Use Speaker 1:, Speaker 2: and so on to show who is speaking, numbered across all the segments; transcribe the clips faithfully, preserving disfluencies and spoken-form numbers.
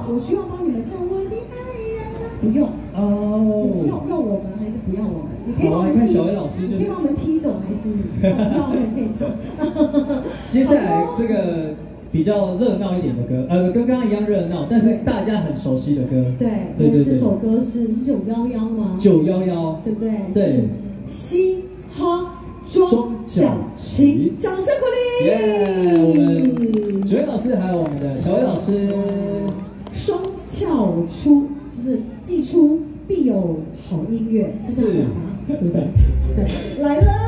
Speaker 1: 我需要帮你们唱我的爱人啊，不用哦，要要我们还是不要我们？你可以帮我们踢，看小薇老师就是，你可以帮我们踢走还是要我们可以走？
Speaker 2: 接下来这个比较热闹一点的歌，呃，跟刚刚一样热闹，但是大家很熟悉的歌。
Speaker 1: 对对对，这首歌是是九幺幺吗？九幺幺，对不对？对，嘻哈。庄脚旗，掌声鼓励！
Speaker 2: 耶！我们九位老师还有我们的小薇老师，
Speaker 1: 双翘出就是既出必有好音乐，是这样吗？对不对？对，来了！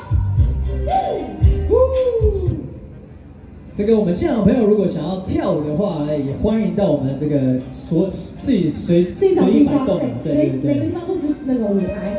Speaker 2: 这个我们现场朋友如果想要跳舞的话，也欢迎到我们这个所自己随
Speaker 1: 这种地方，
Speaker 2: 对
Speaker 1: 对对，每个地方都是那个舞台。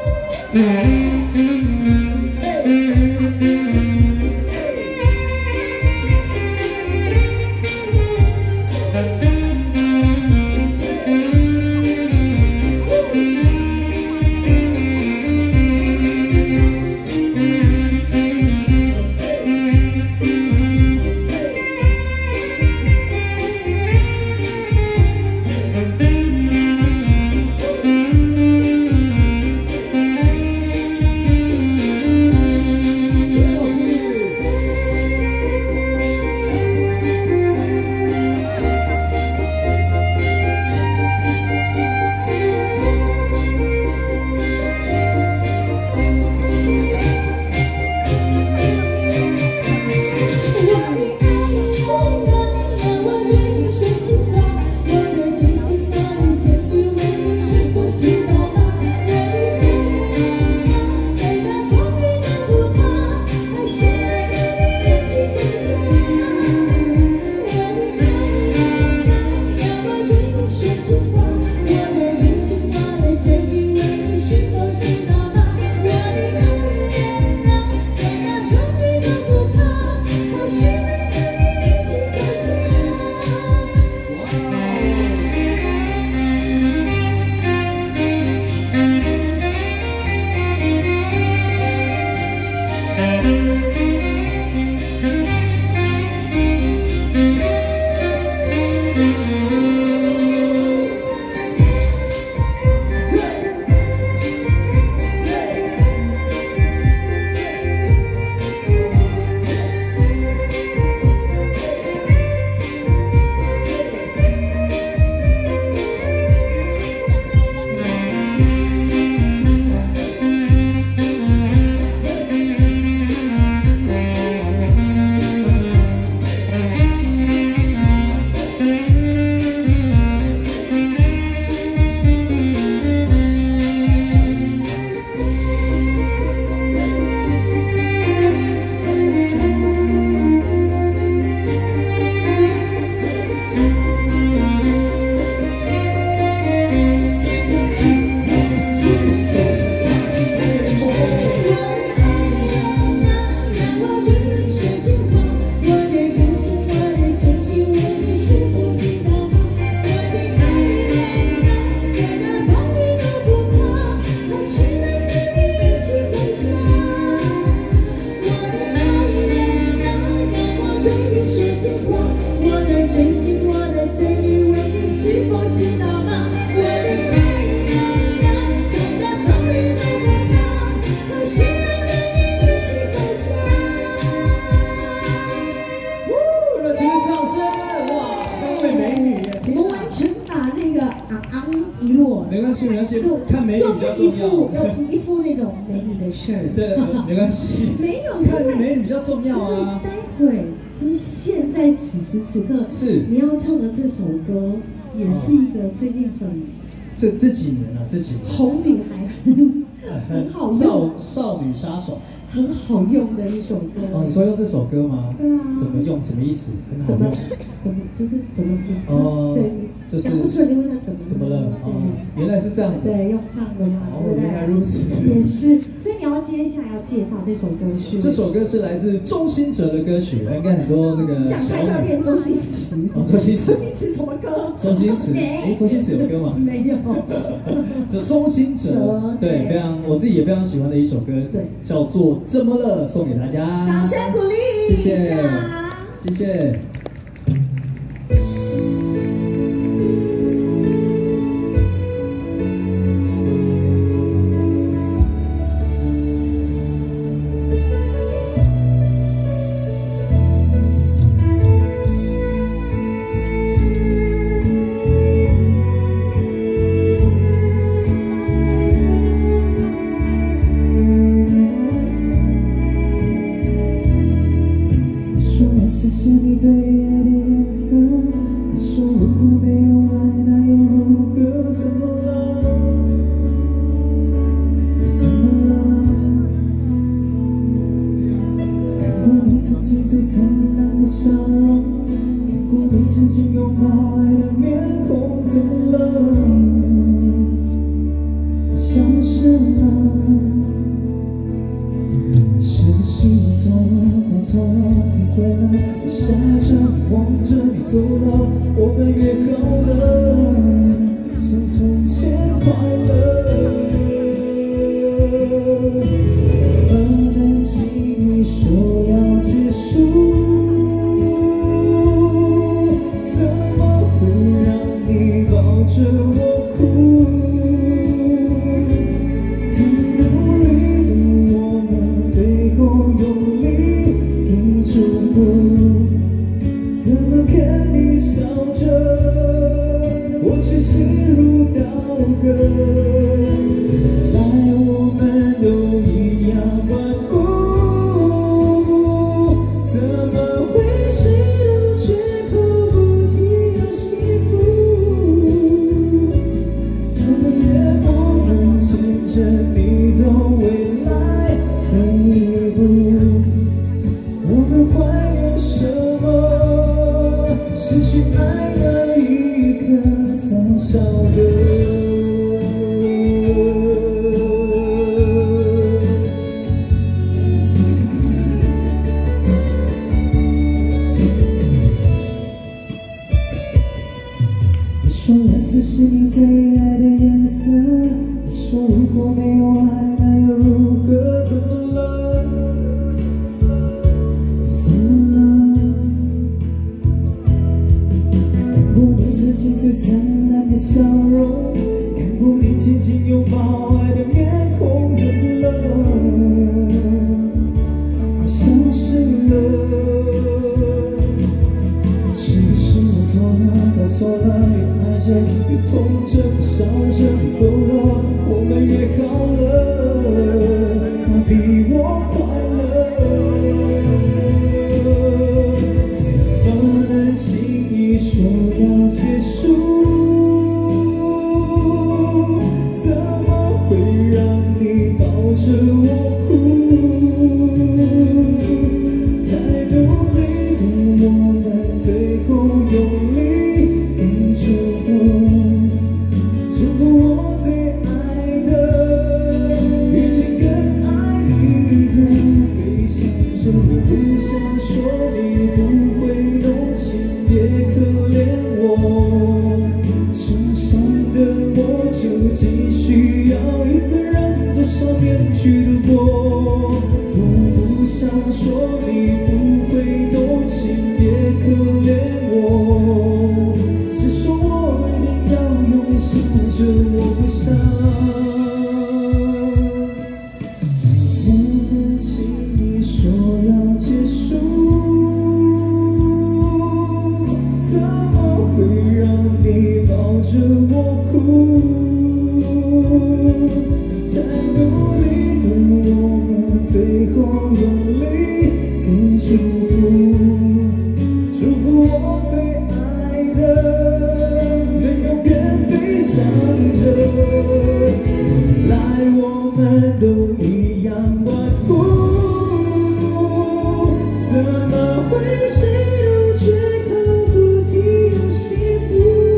Speaker 2: 对，没关系。
Speaker 1: 没有，
Speaker 2: 看美女比较重要啊。
Speaker 1: 待会就是现在此时此刻，
Speaker 2: 是
Speaker 1: 你要唱的这首歌，也是一个最近很
Speaker 2: 这这几年啊，这几年
Speaker 1: 红女孩很很好用，
Speaker 2: 少少女杀手，
Speaker 1: 很好用的一首歌。
Speaker 2: 哦，你说用这首歌吗？
Speaker 1: 对啊。
Speaker 2: 怎么用？什么意思？很好
Speaker 1: 用。怎么就是怎么哦？对，就是讲不出来，你问他怎么
Speaker 2: 怎么了？哦，原来是这样子。
Speaker 1: 对，用唱的嘛。
Speaker 2: 哦，原来如此。
Speaker 1: 也是，所以你要接下来要介绍这首歌曲。
Speaker 2: 这首歌是来自周兴哲的歌曲，应该很多这个
Speaker 1: 讲太多遍周星驰。
Speaker 2: 哦，周星驰。
Speaker 1: 周星驰什么歌？
Speaker 2: 周星驰。哎，周星驰有歌吗？
Speaker 1: 没有。
Speaker 2: 这周兴哲，对，非常我自己也非常喜欢的一首歌，叫做《怎么了》，送给大家。
Speaker 1: 掌声鼓励。
Speaker 2: 谢谢。谢谢。 歌，来我们都一样顽固，怎么会谁都绝口不提要幸福？怎么也不能牵着你走未来每一步？我们怀念什么？失去爱那一刻才晓得。你说蓝色是你最爱的颜色，你说如果没有爱，那又如何？怎么了？你怎么了？看过你曾经最灿烂的笑容，看过你紧紧拥抱爱的面孔，怎么了？你消失了。是不是我错了，搞错了，越爱着越痛着，笑着走了，我们约好了，他比我快乐，怎么能轻易说要结束？怎么会让你抱着我哭？太努力的我们，最后用力给祝福，祝福我最爱的，遇见更爱你的，别想着我不想说你不会动情，也可怜我，受伤的我究竟需要一个人多少年去度过？我不想说你不会动情，也可怜我，是说我一定要永远想着我不想，怎么能轻易说要结束？怎么会让你抱着我哭？太努力的我们，最后用力给祝福，祝福我最爱的，能永远飞翔着，来我们都一样顽固，怎么会谁都绝口不提要幸福？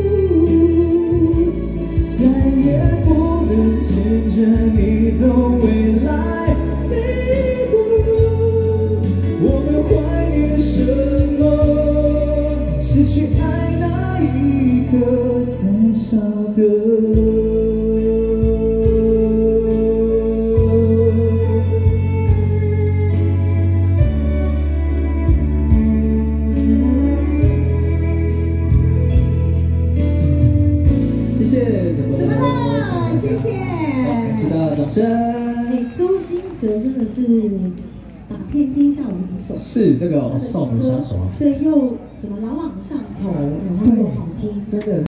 Speaker 2: 再也不能牵着你走未来每一步，我们怀念什么？失去爱那一刻才晓得。谢谢，怎么了？
Speaker 1: 怎么了？谢谢。
Speaker 2: 感谢大家的掌声。
Speaker 1: 哎，周兴哲真的是打遍天下无敌手。
Speaker 2: 是这个少女杀手啊。
Speaker 1: 对，又怎么朗朗上口，然后又好听，
Speaker 2: 真的。